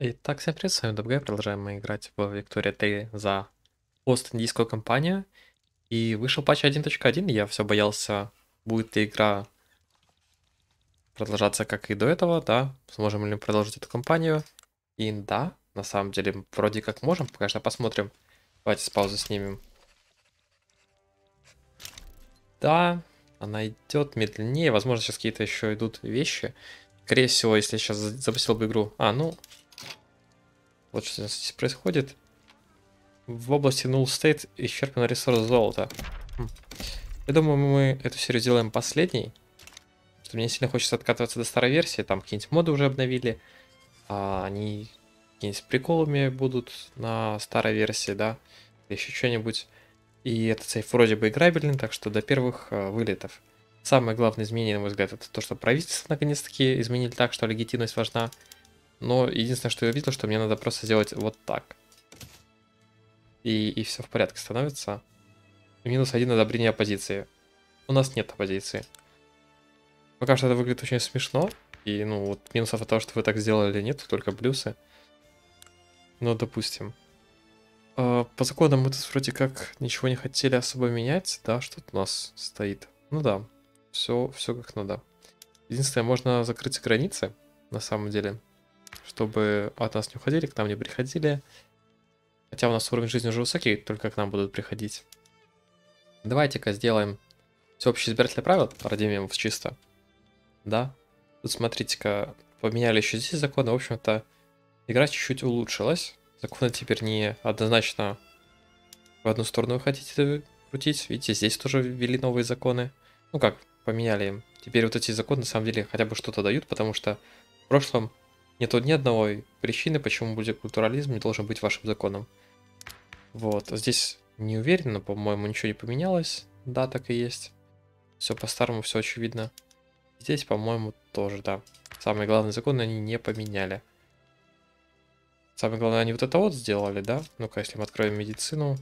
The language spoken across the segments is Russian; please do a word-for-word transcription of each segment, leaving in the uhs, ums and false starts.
Итак, всем привет, с вами ДабГ, продолжаем мы играть в Виктория три за Ост-Индийскую компанию. И вышел патч один точка один, и я все боялся, будет ли игра продолжаться как и до этого, да, сможем ли мы продолжить эту кампанию. И да, на самом деле, вроде как можем, пока что посмотрим. Давайте с паузы снимем. Да, она идет медленнее, возможно, сейчас какие-то еще идут вещи. Скорее всего, если я сейчас запустил бы игру... А, ну, вот что здесь происходит. В области Null State исчерпан ресурс золота. Хм. Я думаю, мы эту серию сделаем последней. Что мне сильно хочется откатываться до старой версии. Там какие-нибудь моды уже обновили. А они какими-нибудь с приколами будут на старой версии, да. Или еще что-нибудь. И этот сейф вроде бы играбельный, так что до первых э, вылетов. Самое главное изменение, на мой взгляд, это то, что правительство наконец-таки изменили так, что легитимность важна. Но единственное, что я видел, что мне надо просто сделать вот так. И, и все в порядке становится. Минус один одобрение оппозиции. У нас нет оппозиции. Пока что это выглядит очень смешно. И, ну, вот минусов от того, что вы так сделали, нет, только плюсы. Но, допустим. Э, по законам мы тут вроде как ничего не хотели особо менять. Да, что-то у нас стоит. Ну да, все, все как надо. Единственное, можно закрыть границы, на самом деле. Чтобы от нас не уходили, к нам не приходили. Хотя у нас уровень жизни уже высокий, только к нам будут приходить. Давайте-ка сделаем всеобщее избирательное правило, ради мемов чисто. Да. Тут смотрите-ка, поменяли еще здесь законы. В общем-то, игра чуть-чуть улучшилась. Законы теперь не однозначно в одну сторону вы хотите крутить. Видите, здесь тоже ввели новые законы. Ну как, поменяли им. Теперь вот эти законы на самом деле хотя бы что-то дают, потому что в прошлом нету ни одной причины, почему мультикультурализм не должен быть вашим законом. Вот, здесь не уверен, но, по-моему, ничего не поменялось. Да, так и есть. Все по-старому, все очевидно. Здесь, по-моему, тоже, да. Самые главные законы они не поменяли. Самое главное, они вот это вот сделали, да? Ну-ка, если мы откроем медицину.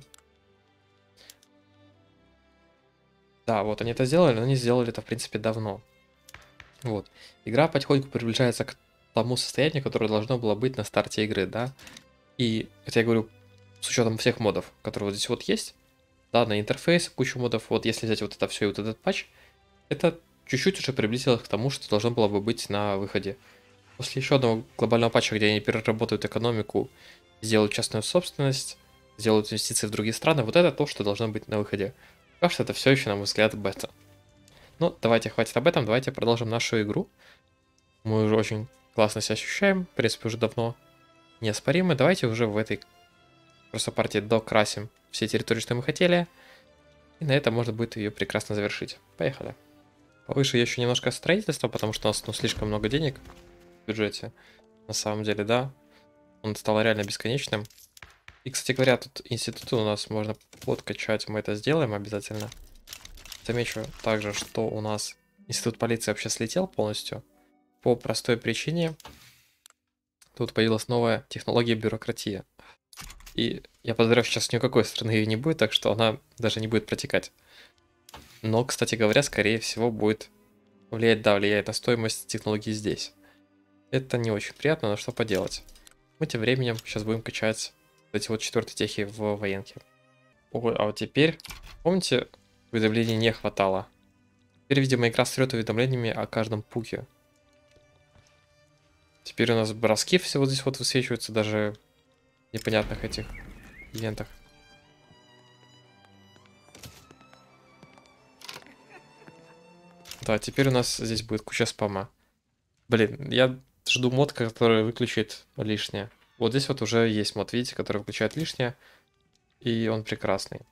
Да, вот они это сделали, но они сделали это, в принципе, давно. Вот. Игра потихоньку приближается к тому состоянию, которое должно было быть на старте игры, да? И это я говорю с учетом всех модов, которые вот здесь вот есть. Да, на интерфейс кучу модов. Вот если взять вот это все и вот этот патч, это чуть-чуть уже приблизилось к тому, что должно было бы быть на выходе. После еще одного глобального патча, где они переработают экономику, сделают частную собственность, сделают инвестиции в другие страны, вот это то, что должно быть на выходе. Пока что это все еще, на мой взгляд, бета. Ну, давайте, хватит об этом, давайте продолжим нашу игру. Мы уже очень классно себя ощущаем, в принципе, уже давно неоспоримы. Давайте уже в этой просто партии докрасим все территории, что мы хотели. И на этом можно будет ее прекрасно завершить. Поехали. Повыше я еще немножко строительства, потому что у нас ну, слишком много денег в бюджете. На самом деле, да. Он стал реально бесконечным. И, кстати говоря, тут институты у нас можно подкачать. Мы это сделаем обязательно. Замечу также, что у нас институт полиции вообще слетел полностью. По простой причине. Тут появилась новая технология бюрократии. И я подозреваю, сейчас ни у какой страны ее не будет, так что она даже не будет протекать. Но, кстати говоря, скорее всего будет влиять, да, влияет на стоимость технологий здесь. Это не очень приятно, но что поделать. Мы тем временем сейчас будем качать эти вот четвертые техи в военке. Ой, а вот теперь, помните, уведомлений не хватало. Теперь, видимо, игра стрет уведомлениями о каждом пуке. Теперь у нас броски все вот здесь вот высвечиваются, даже в непонятных этих ивентах. Да, теперь у нас здесь будет куча спама. Блин, я жду мод, который выключит лишнее. Вот здесь вот уже есть мод, видите, который выключает лишнее. И он прекрасный.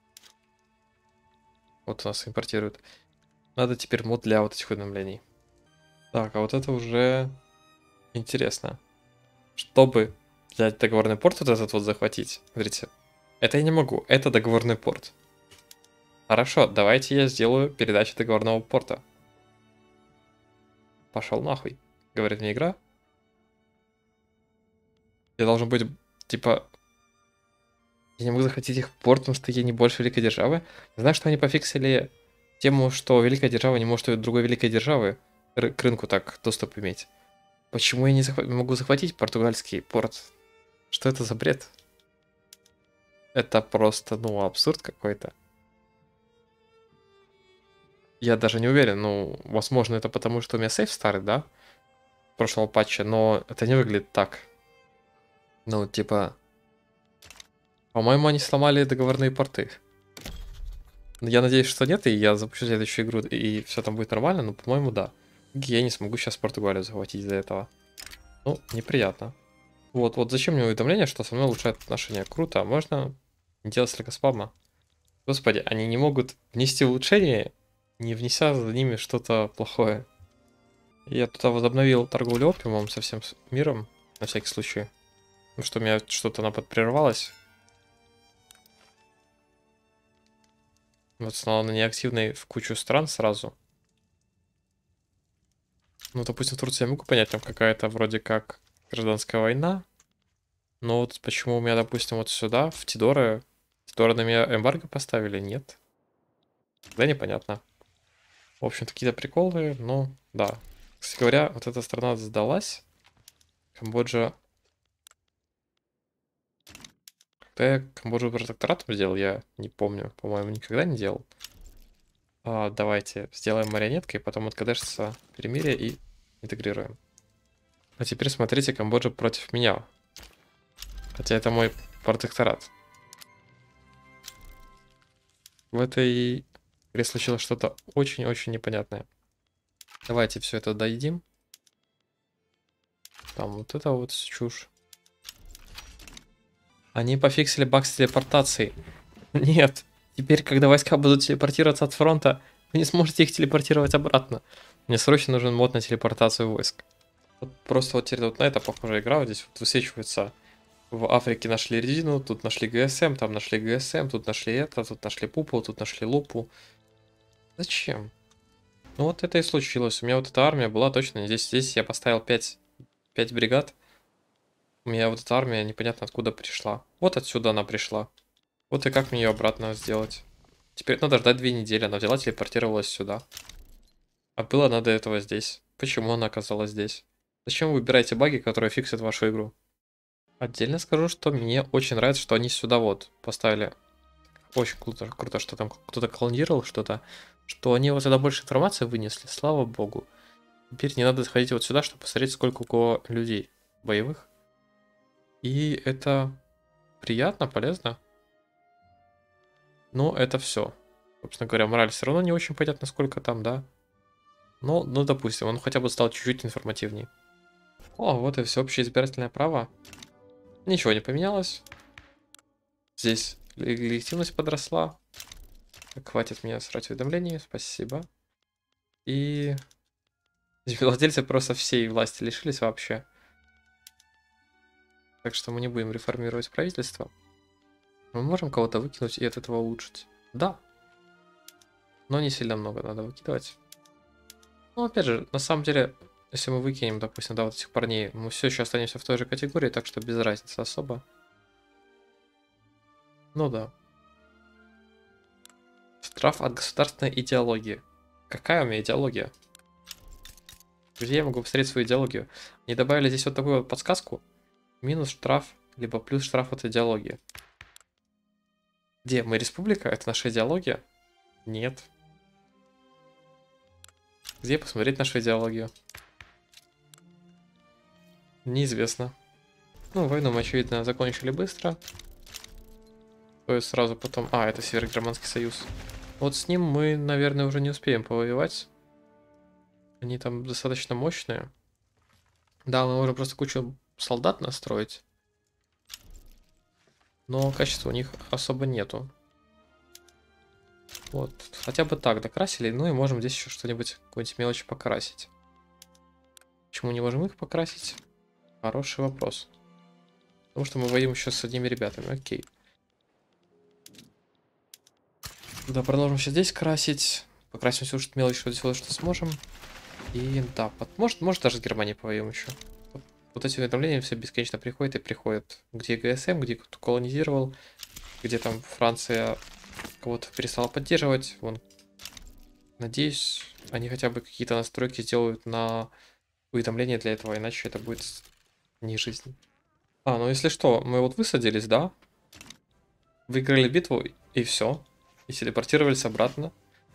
Вот у нас импортируют. Надо теперь мод для вот этих уведомлений. Так, а вот это уже интересно. Чтобы взять договорный порт вот этот вот захватить. Смотрите, это я не могу, это договорный порт. Хорошо, давайте я сделаю передачу договорного порта. Пошел нахуй, говорит мне игра. Я должен быть, типа... Я не могу захватить их в порт, потому что я не больше великой державы. Знаешь, что они пофиксили тему, что великая держава не может у другой великой державы к рынку так доступ иметь. Почему я не захва- могу захватить португальский порт? Что это за бред? Это просто, ну, абсурд какой-то. Я даже не уверен, ну, возможно, это потому, что у меня сейф старый, да? Прошлого патча, но это не выглядит так. Ну, типа, по-моему, они сломали договорные порты. Я надеюсь, что нет, и я запущу следующую игру, и все там будет нормально, но, по-моему, да. Я не смогу сейчас Португалию захватить из-за этого. Ну, неприятно. Вот, вот зачем мне уведомление, что со мной улучшают отношения? Круто, а можно не делать слегка спама? Господи, они не могут внести улучшение, не внеся за ними что-то плохое. Я тут возобновил торговлю опиумом со всем миром, на всякий случай. Потому что у меня что-то она подпрервалось. Вот стала она неактивной в кучу стран сразу. Ну, допустим, в Турции я могу понять, там какая-то вроде как гражданская война. Но вот почему у меня, допустим, вот сюда, в Тидоры, Тидоры на меня эмбарго поставили? Нет. Да, непонятно. В общем-то, какие-то приколы, ну, да. Кстати говоря, вот эта страна сдалась. Камбоджа... Когда я Камбоджу протекторатом сделал, я не помню. По-моему, никогда не делал. А, давайте сделаем марионеткой, потом откадешься перемирие и интегрируем. А теперь смотрите, Камбоджа против меня. Хотя это мой протекторат. В этой игре случилось что-то очень-очень непонятное. Давайте все это доедим. Там вот это вот чушь. Они пофиксили баг с телепортацией. Нет. Теперь, когда войска будут телепортироваться от фронта, вы не сможете их телепортировать обратно. Мне срочно нужен мод на телепортацию войск. Вот просто вот теперь вот на это похожая игра. Вот здесь вот высвечивается. В Африке нашли резину, тут нашли ГСМ, там нашли ГСМ, тут нашли это, тут нашли пупу, тут нашли лупу. Зачем? Ну вот это и случилось. У меня вот эта армия была точно здесь. Здесь я поставил пять, пять бригад. У меня вот эта армия непонятно откуда пришла. Вот отсюда она пришла. Вот и как мне ее обратно сделать? Теперь надо ждать две недели. Она взяла, телепортировалась сюда. А было надо этого здесь. Почему она оказалась здесь? Зачем вы выбираете баги, которые фиксят вашу игру? Отдельно скажу, что мне очень нравится, что они сюда вот поставили. Очень круто, круто, что там кто-то клонировал что-то. Что они вот сюда больше информации вынесли, слава богу. Теперь не надо заходить вот сюда, чтобы посмотреть, сколько у кого людей боевых. И это приятно, полезно. Но это все. Собственно говоря, мораль все равно не очень понятно, сколько там, да. Но, ну, допустим, он хотя бы стал чуть-чуть информативнее. О, вот и все, общее избирательное право. Ничего не поменялось. Здесь легитимность подросла. Так, хватит мне срать уведомления, спасибо. И владельцы просто всей власти лишились вообще. Так что мы не будем реформировать правительство. Мы можем кого-то выкинуть и от этого улучшить. Да. Но не сильно много надо выкидывать. Ну, опять же, на самом деле, если мы выкинем, допустим, да, вот этих парней, мы все еще останемся в той же категории, так что без разницы особо. Ну да. Штраф от государственной идеологии. Какая у меня идеология? Где я могу посмотреть свою идеологию? Мне добавили здесь вот такую вот подсказку. Минус штраф, либо плюс штраф от идеологии. Где? Мы республика? Это наша идеология? Нет. Где посмотреть нашу идеологию? Неизвестно. Ну, войну мы, очевидно, закончили быстро. То есть сразу потом... А, это Северо-Германский союз. Вот с ним мы, наверное, уже не успеем повоевать. Они там достаточно мощные. Да, мы можем просто кучу солдат настроить. Но качества у них особо нету. Вот, хотя бы так докрасили. Ну и можем здесь еще что-нибудь, какую-нибудь мелочь покрасить. Почему не можем их покрасить? Хороший вопрос. Потому что мы воюем еще с одними ребятами. Окей. Да, продолжим сейчас здесь красить. Покрасим всю что мелочь, что здесь вот что сможем. И да, под... может, может даже с Германией повоюем еще. Вот, вот эти уведомления все бесконечно приходят и приходят. Где ГСМ, где кто колонизировал, где там Франция кого-то перестала поддерживать. Вон. Надеюсь, они хотя бы какие-то настройки сделают на уведомление для этого, иначе это будет не жизнь. А, ну если что, мы вот высадились, да? Выиграли битву, и все. И телепортировались обратно.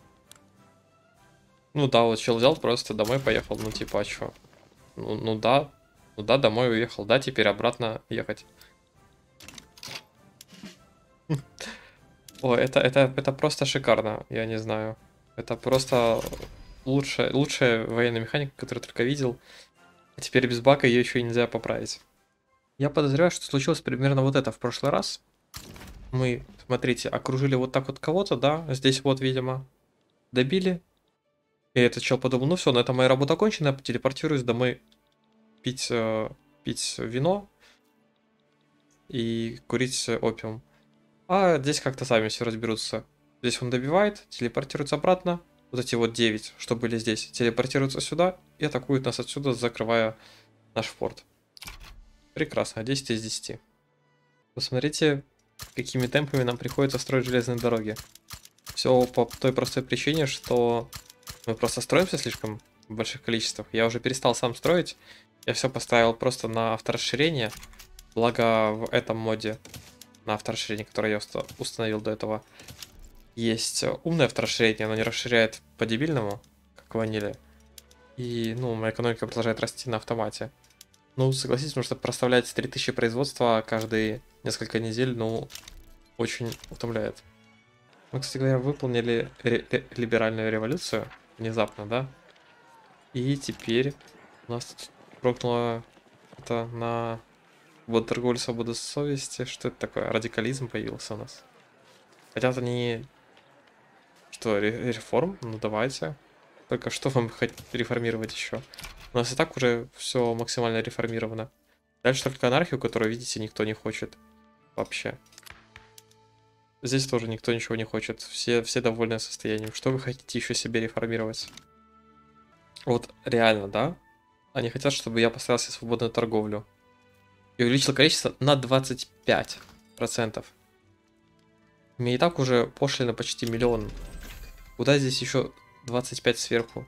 Ну да, вот чел взял, просто домой поехал. Ну типа, а чё? Ну, ну да. Ну да, домой уехал. Да, теперь обратно ехать. О, это, это, это просто шикарно, я не знаю. Это просто лучшая, лучшая военная механика, которую только видел. А теперь без бака ее еще и нельзя поправить. Я подозреваю, что случилось примерно вот это в прошлый раз. Мы, смотрите, окружили вот так вот кого-то, да, здесь вот, видимо, добили. И этот чел подумал, ну все, на этом моя работа окончена, я телепортируюсь домой пить, э, пить вино и курить опиум. А здесь как-то сами все разберутся. Здесь он добивает, телепортируется обратно. Вот эти вот девять, что были здесь, телепортируются сюда и атакуют нас отсюда, закрывая наш форт. Прекрасно, десять из десяти. Посмотрите, какими темпами нам приходится строить железные дороги. Все по той простой причине, что мы просто строимся слишком в больших количествах. Я уже перестал сам строить. Я все поставил просто на авторасширение. Благо в этом моде на авторасширение, которое я установил до этого, есть умное авторасширение, оно не расширяет по-дебильному, как ванили. И, ну, моя экономика продолжает расти на автомате. Ну, согласитесь, потому что проставлять три тысячи производства каждые несколько недель, ну, очень утомляет. Мы, кстати говоря, выполнили ре ре либеральную революцию внезапно, да? И теперь у нас тут прокнуло это на вот торговлю свободы совести. Что это такое? Радикализм появился у нас. Хотя это не... Что, реформ? Ну давайте. Только что вам хоть реформировать еще? У нас и так уже все максимально реформировано. Дальше только анархию, которую, видите, никто не хочет. Вообще. Здесь тоже никто ничего не хочет. Все, все довольны состоянием. Что вы хотите еще себе реформировать? Вот реально, да? Они хотят, чтобы я поставил себе свободную торговлю. И увеличил количество на двадцать пять процентов. Мне и так уже пошлина почти миллион. Куда здесь еще двадцать пять сверху?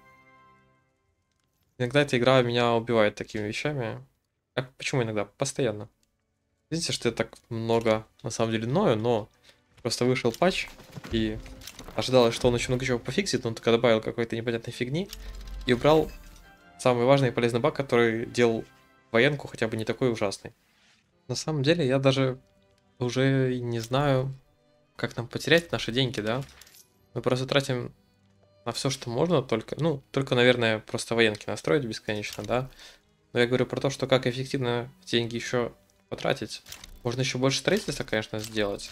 Иногда эта игра меня убивает такими вещами. А почему иногда? Постоянно. Видите, что я так много на самом деле ною, но просто вышел патч и ожидалось, что он еще много чего пофиксит, он только добавил какой-то непонятной фигни и убрал самый важный и полезный баг, который делал военку хотя бы не такой ужасный. На самом деле я даже уже не знаю, как нам потерять наши деньги, да? Мы просто тратим на все, что можно, только, ну, только, наверное, просто военки настроить бесконечно, да? Но я говорю про то, что как эффективно деньги еще потратить. Можно еще больше строительства, конечно, сделать.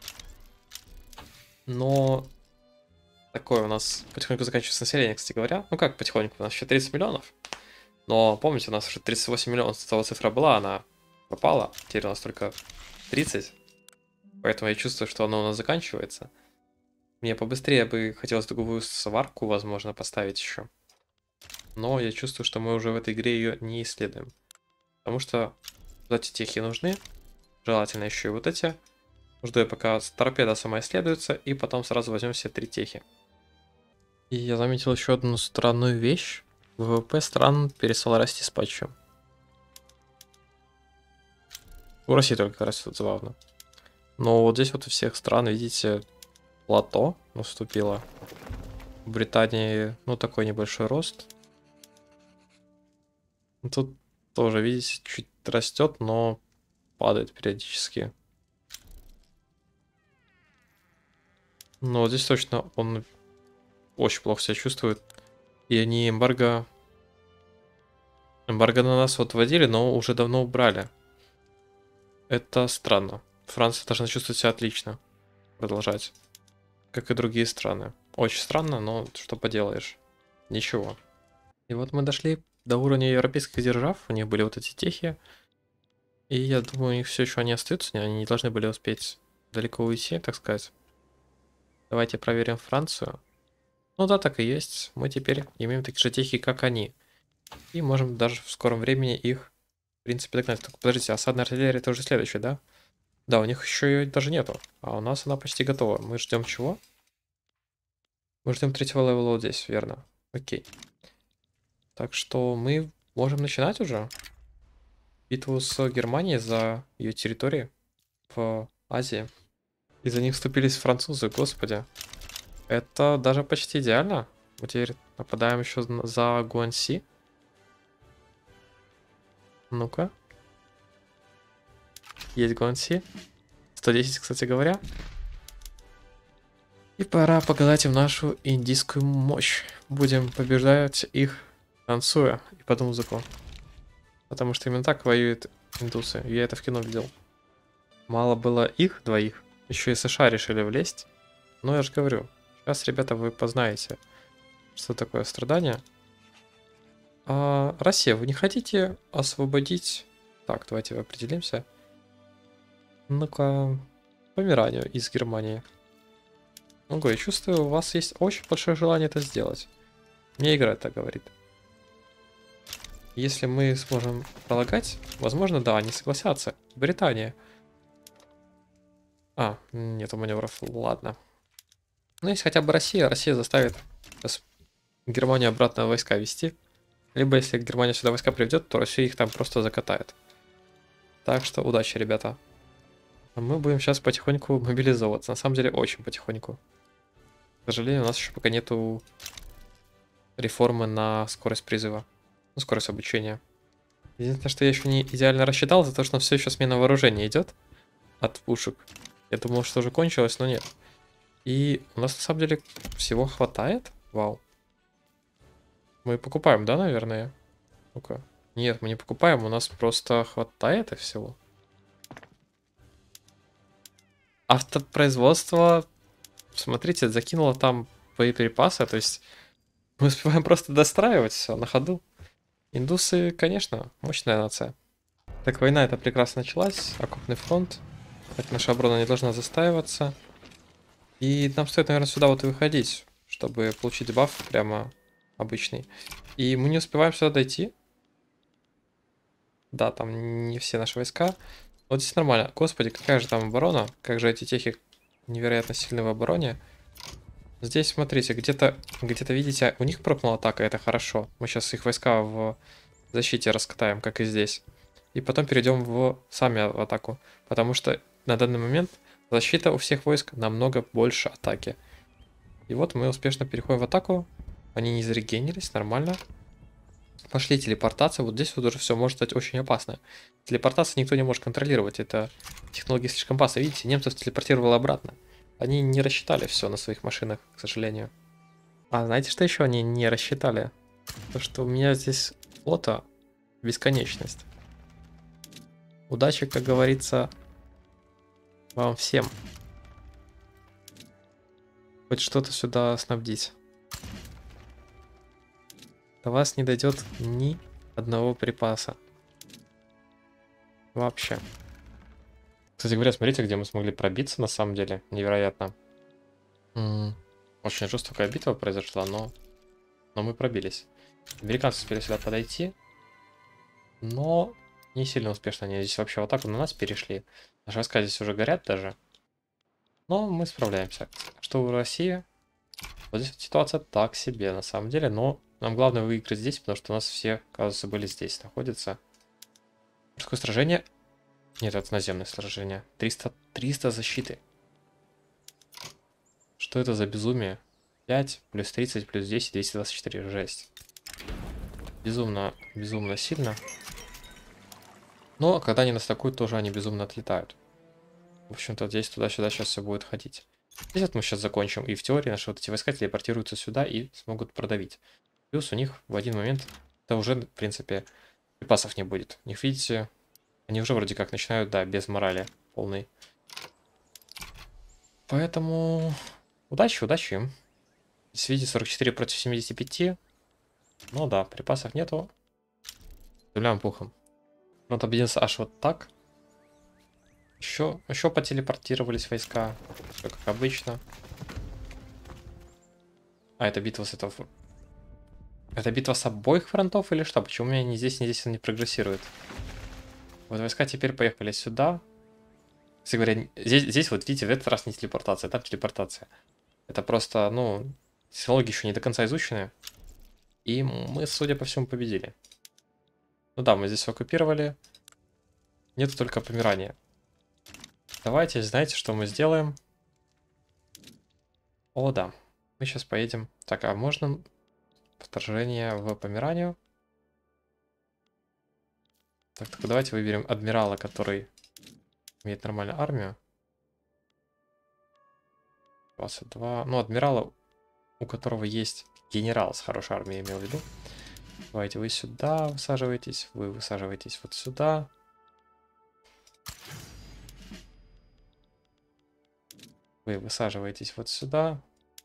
Но такое у нас потихоньку заканчивается население, кстати говоря. Ну как потихоньку, у нас еще тридцать миллионов. Но помните, у нас уже тридцать восемь миллионов, с того цифра была, она пропала. Теперь у нас только тридцать. Поэтому я чувствую, что оно у нас заканчивается. Мне побыстрее бы хотелось другую сварку, возможно, поставить еще. Но я чувствую, что мы уже в этой игре ее не исследуем. Потому что вот эти техи нужны. Желательно еще и вот эти. Жду я, пока торпеда сама исследуется, и потом сразу возьмем все три техи. И я заметил еще одну странную вещь. ВВП стран перестал расти с патчем. У России только растет, забавно. Но вот здесь вот у всех стран, видите, плато наступило. В Британии, ну, такой небольшой рост. Тут тоже, видите, чуть растет, но падает периодически. Но вот здесь точно он очень плохо себя чувствует. И они эмбарго... Эмбарго на нас вот вводили, но уже давно убрали. Это странно. Франция должна чувствовать себя отлично. Продолжать. Как и другие страны. Очень странно, но что поделаешь. Ничего. И вот мы дошли до уровня европейских держав. У них были вот эти техи. И я думаю, у них все еще они остаются. Они не должны были успеть далеко уйти, так сказать. Давайте проверим Францию. Ну да, так и есть. Мы теперь имеем такие же техи, как они. И можем даже в скором времени их, в принципе, догнать. Только подождите, осадная артиллерия это уже следующая, да? Да, у них еще ее даже нету. А у нас она почти готова. Мы ждем чего? Мы ждем третьего левела вот здесь, верно? Окей. Так что мы можем начинать уже битву с Германией за ее территории в Азии. И за них вступились французы, господи. Это даже почти идеально. Мы теперь нападаем еще за Гуанси. Ну-ка. Есть Гуанси. сто десять, кстати говоря. И пора показать им нашу индийскую мощь. Будем побеждать их, танцуя и под музыку. Потому что именно так воюют индусы. Я это в кино видел. Мало было их двоих. Еще и США решили влезть. Но я же говорю, сейчас, ребята, вы познаете, что такое страдание. А, Россия, вы не хотите освободить... Так, давайте определимся. Ну-ка, Померанию из Германии. Ну, я чувствую, у вас есть очень большое желание это сделать. Мне игра это говорит. Если мы сможем пролагать, возможно, да, они согласятся. Британия. А, нету маневров, ладно. Ну, если хотя бы Россия, Россия заставит Германию обратно войска вести. Либо если Германия сюда войска приведет, то Россия их там просто закатает. Так что удачи, ребята. А мы будем сейчас потихоньку мобилизовываться. На самом деле, очень потихоньку. К сожалению, у нас еще пока нету реформы на скорость призыва. Ну, скорость обучения. Единственное, что я еще не идеально рассчитал, за то, что все еще смена вооружения идет от пушек. Я думал, что уже кончилось, но нет. И у нас на самом деле всего хватает. Вау. Мы покупаем, да, наверное? Ну-ка. Нет, мы не покупаем, у нас просто хватает и всего. Автопроизводство, смотрите, закинуло там боеприпасы, то есть мы успеваем просто достраивать все на ходу. Индусы, конечно, мощная нация. Так, война эта прекрасно началась, окопный фронт. Так, наша оборона не должна застаиваться. И нам стоит, наверное, сюда вот и выходить, чтобы получить баф прямо обычный. И мы не успеваем сюда дойти. Да, там не все наши войска. Вот здесь нормально. Господи, какая же там оборона. Как же эти техи невероятно сильны в обороне. Здесь, смотрите, где-то, где-то видите, у них пропнула атака, это хорошо. Мы сейчас их войска в защите раскатаем, как и здесь. И потом перейдем в сами атаку. Потому что на данный момент защита у всех войск намного больше атаки. И вот мы успешно переходим в атаку. Они не зарегенились, нормально. Пошли телепортация. Вот здесь вот уже все может стать очень опасно. Телепортация никто не может контролировать. Это технология слишком опасна. Видите, немцев телепортировало обратно. Они не рассчитали все на своих машинах, к сожалению. А знаете, что еще они не рассчитали? То, что у меня здесь флота бесконечность. Удачи, как говорится, вам всем. Хоть что-то сюда снабдить. До вас не дойдет ни одного припаса. Вообще. Кстати говоря, смотрите, где мы смогли пробиться, на самом деле. Невероятно. М-м. Очень жестокая битва произошла, но... но мы пробились. Американцы успели сюда подойти. Но не сильно успешно они здесь вообще вот так вот на нас перешли. Наши войска здесь уже горят даже. Но мы справляемся. Что в России? Вот здесь вот ситуация так себе, на самом деле. Но нам главное выиграть здесь, потому что у нас все, кажется, были здесь находятся. Морское сражение... Нет, это наземное сражение. триста, триста защиты. Что это за безумие? пять плюс тридцать плюс десять, двести двадцать четыре. Жесть. Безумно, безумно сильно. Но когда они нас атакуют, тоже они безумно отлетают. В общем-то, здесь туда-сюда сейчас все будет ходить. Здесь вот мы сейчас закончим. И в теории наши вот эти войска телепортируются сюда и смогут продавить. Плюс у них в один момент, это уже, в принципе, припасов не будет. У них, видите... Они уже вроде как начинают, да, без морали полной. Поэтому удачи, удачи им. Здесь, видите, сорок четыре против семидесяти пяти. Ну да, припасов нету. Землям пухом. Фронт объединился аж вот так. Еще, еще потелепортировались войска. Все как обычно. А, это битва с этого... Это битва с обоих фронтов или что? Почему у меня ни здесь, ни здесь он не прогрессирует? Вот войска теперь поехали сюда. Кстати говоря, здесь, здесь вот видите, в этот раз не телепортация, там телепортация. Это просто, ну, технологии еще не до конца изучены. И мы, судя по всему, победили. Ну да, мы здесь оккупировали. Нет только Померания. Давайте, знаете, что мы сделаем? О, да. Мы сейчас поедем. Так, а можно вторжение в Померанию? Так, так, давайте выберем адмирала, который имеет нормальную армию. двадцать два. Ну, адмирала, у которого есть генерал с хорошей армией, я имел в виду. Давайте вы сюда высаживаетесь, вы высаживаетесь вот сюда. Вы высаживаетесь вот сюда.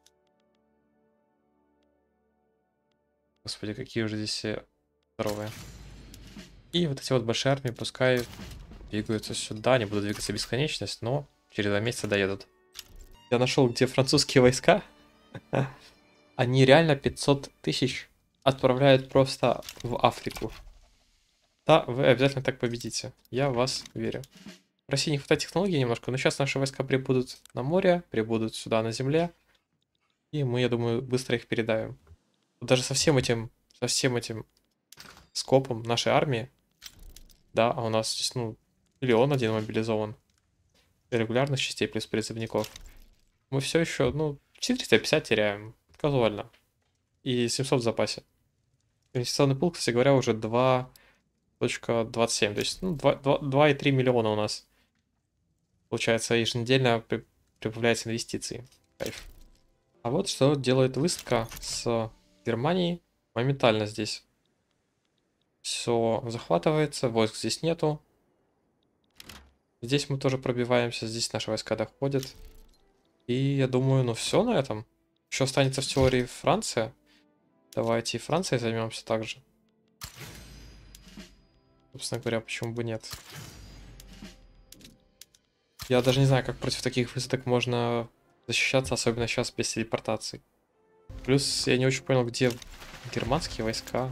Господи, какие уже здесь все здоровые. И вот эти вот большие армии пускай двигаются сюда. Они будут двигаться бесконечность, но через два месяца доедут. Я нашел, где французские войска. Они реально пятьсот тысяч отправляют просто в Африку. Да, вы обязательно так победите. Я в вас верю. В России не хватает технологий немножко, но сейчас наши войска прибудут на море, прибудут сюда на земле. И мы, я думаю, быстро их передавим. Даже со всем этим, со всем этим скопом нашей армии, да, а у нас здесь, ну, миллион один мобилизован. Регулярных частей плюс призывников. Мы все еще, ну, четыреста пятьдесят теряем. Казуально. И семьсот в запасе. Инвестиционный пул, кстати говоря, уже два целых двадцать семь. То есть, ну, два и три миллиона у нас. Получается, еженедельно при прибавляется инвестиций. Кайф. А вот что делает выставка с Германией. Моментально здесь все захватывается, войск здесь нету. Здесь мы тоже пробиваемся, здесь наши войска доходят. И я думаю, ну все на этом. Еще останется в теории Франция. Давайте и Францией займемся также. Собственно говоря, почему бы нет. Я даже не знаю, как против таких высадок можно защищаться, особенно сейчас без телепортации. Плюс я не очень понял, где германские войска.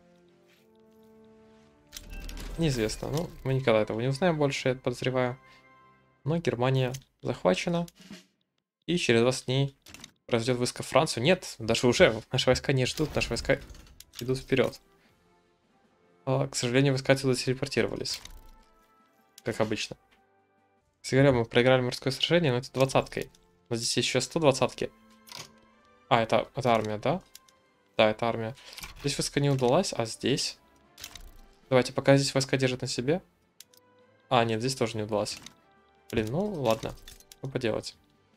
Неизвестно. Ну, мы никогда этого не узнаем больше, я подозреваю. Но Германия захвачена. И через двадцать дней произойдет войска в Францию. Нет, даже уже наши войска не ждут, наши войска идут вперед. А, к сожалению, войска отсюда телепортировались. Как обычно. Кстати говоря, мы проиграли морское сражение, но это двадцаткой. Но здесь есть еще сто двадцатки. А, это, это армия, да? Да, это армия. Здесь войска не удалась, а здесь... Давайте, пока здесь войска держат на себе. А, нет, здесь тоже не удалось. Блин, ну ладно. Что поделать.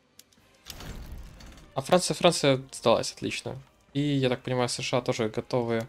А Франция, Франция сдалась, отлично. И, я так понимаю, США тоже готовы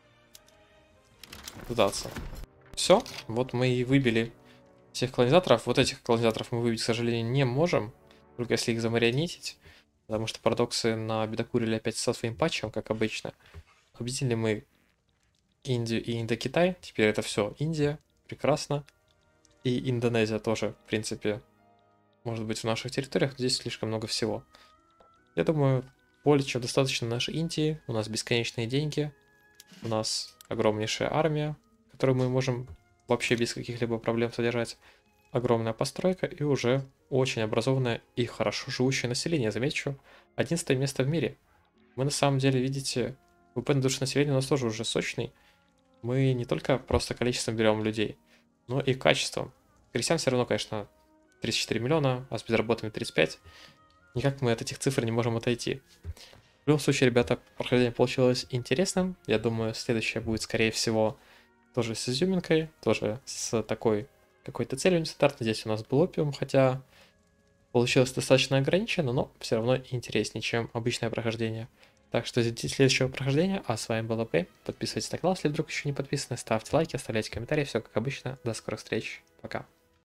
сдаться. Все, вот мы и выбили всех колонизаторов. Вот этих колонизаторов мы выбить, к сожалению, не можем. Только если их замарионетить. Потому что парадоксы набедокурили опять со своим патчем, как обычно. Победили мы Индию и Индокитай. Теперь это все Индия. Прекрасно. И Индонезия тоже, в принципе, может быть в наших территориях. Здесь слишком много всего. Я думаю, более чем достаточно нашей Индии. У нас бесконечные деньги. У нас огромнейшая армия, которую мы можем вообще без каких-либо проблем содержать. Огромная постройка и уже очень образованное и хорошо живущее население, замечу. одиннадцатое место в мире. Мы на самом деле, видите, ВВП на душу населения у нас тоже уже сочный. Мы не только просто количеством берем людей, но и качеством. Крестьян все равно, конечно, тридцать четыре миллиона, а с безработными тридцать пять. Никак мы от этих цифр не можем отойти. В любом случае, ребята, прохождение получилось интересным. Я думаю, следующее будет, скорее всего, тоже с изюминкой, тоже с такой какой-то целью нестандартной. Здесь у нас был опиум, хотя получилось достаточно ограничено, но все равно интереснее, чем обычное прохождение. Так что ждите следующего прохождения. А с вами был АП. Подписывайтесь на канал, если вдруг еще не подписаны. Ставьте лайки, оставляйте комментарии. Все как обычно. До скорых встреч. Пока.